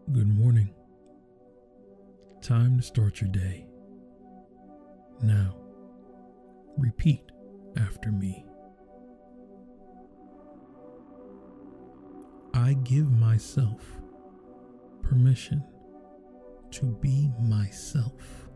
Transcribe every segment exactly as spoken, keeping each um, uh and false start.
Good morning. Time to start your day. Now, repeat after me. I give myself permission to be myself.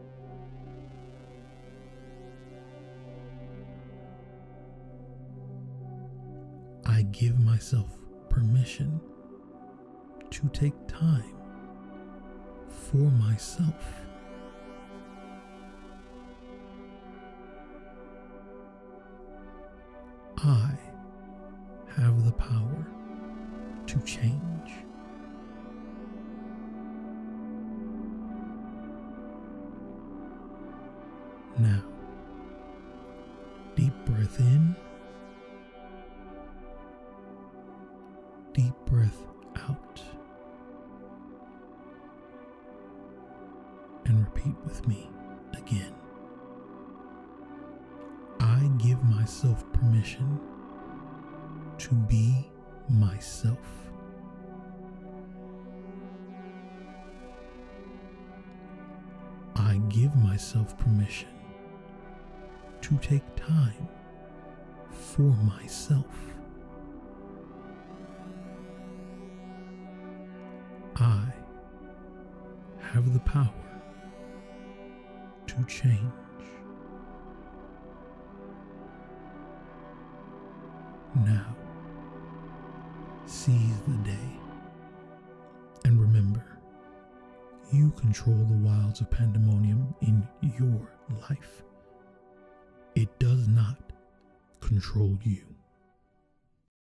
I give myself permission to take time for myself. I have the power to change. Now, deep breath in, deep breath out, and repeat with me again. I give myself permission to be myself. I give myself permission to take time for myself. I have the power to change. Now, seize the day, and remember, you control the wilds of pandemonium in your life. It does not control you.